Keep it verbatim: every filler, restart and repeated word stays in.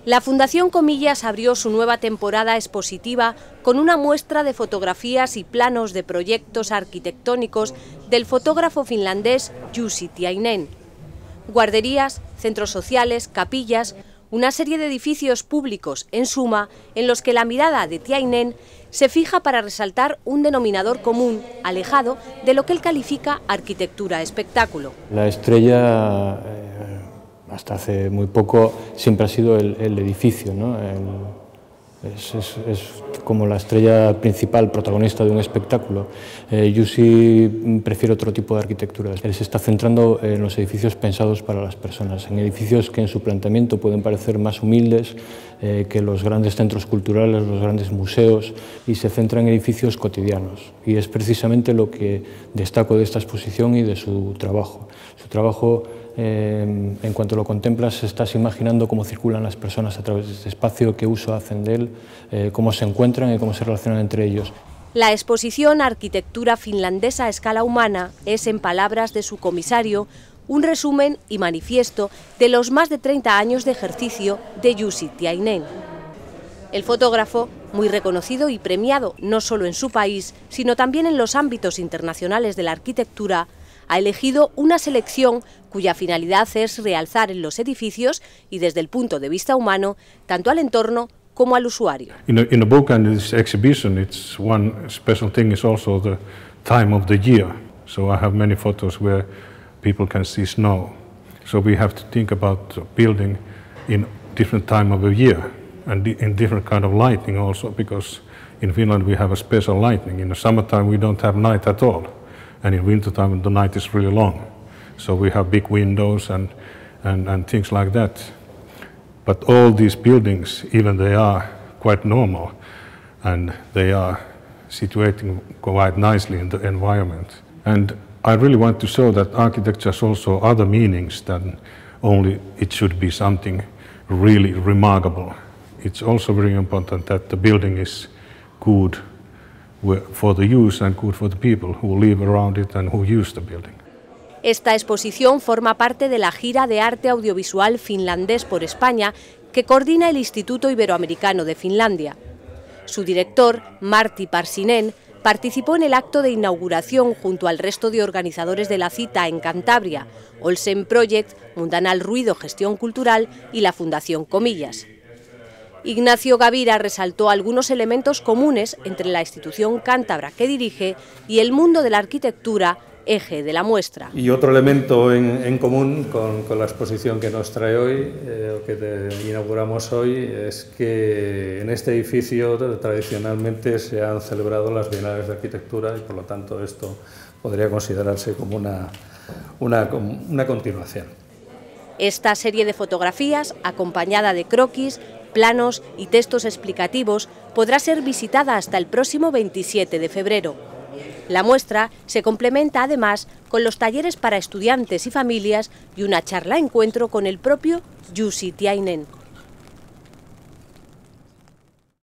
La Fundación Comillas abrió su nueva temporada expositiva con una muestra de fotografías y planos de proyectos arquitectónicos del fotógrafo finlandés Jussi Tiainen. Guarderías, centros sociales, capillas, una serie de edificios públicos, en suma, en los que la mirada de Tiainen se fija para resaltar un denominador común, alejado de lo que él califica arquitectura-espectáculo. La estrella, eh, hasta hace muy poco, siempre ha sido el, el edificio, ¿no? El, es, es, es como la estrella principal, protagonista de un espectáculo. Eh, Jussi prefiere otro tipo de arquitectura. Él se está centrando en los edificios pensados para las personas, en edificios que en su planteamiento pueden parecer más humildes eh, que los grandes centros culturales, los grandes museos, y se centra en edificios cotidianos. Y es precisamente lo que destaco de esta exposición y de su trabajo. Su trabajo, Eh, en cuanto lo contemplas, estás imaginando cómo circulan las personas a través de este espacio, qué uso hacen de él, eh, cómo se encuentran y cómo se relacionan entre ellos. La exposición Arquitectura finlandesa a escala humana es, en palabras de su comisario, un resumen y manifiesto de los más de treinta años de ejercicio de Jussi Tiainen. El fotógrafo, muy reconocido y premiado no solo en su país, sino también en los ámbitos internacionales de la arquitectura, ha elegido una selección cuya finalidad es realzar en los edificios y desde el punto de vista humano tanto al entorno como al usuario. In a, in a book and this exhibition, it's one special thing is also the time of the year. So I have many photos where people can see snow. So we have to think about building in different time of the year and in different kind of lighting also, because in Finland we have a special lighting. In the summertime we don't have night at all. And in wintertime the night is really long. So we have big windows and, and, and things like that. But all these buildings, even they are quite normal, and they are situating quite nicely in the environment. And I really want to show that architecture has also other meanings than only it should be something really remarkable. It's also very important that the building is good for the use and good for the people who live around it and who use the building. Esta exposición forma parte de la gira de arte audiovisual finlandés por España que coordina el Instituto Iberoamericano de Finlandia. Su director, Martti Parsinen, participó en el acto de inauguración junto al resto de organizadores de la cita en Cantabria, Olsen Project, Mundanal Ruido Gestión Cultural y la Fundación Comillas. Ignacio Gavira resaltó algunos elementos comunes entre la institución cántabra que dirige y el mundo de la arquitectura, eje de la muestra. Y otro elemento en, en común con, con la exposición que nos trae hoy, eh, o que te, inauguramos hoy, es que en este edificio tradicionalmente se han celebrado las Bienales de Arquitectura y por lo tanto esto podría considerarse como una, una, una continuación. Esta serie de fotografías, acompañada de croquis, planos y textos explicativos, podrá ser visitada hasta el próximo veintisiete de febrero. La muestra se complementa además con los talleres para estudiantes y familias y una charla-encuentro con el propio Jussi Tiainen.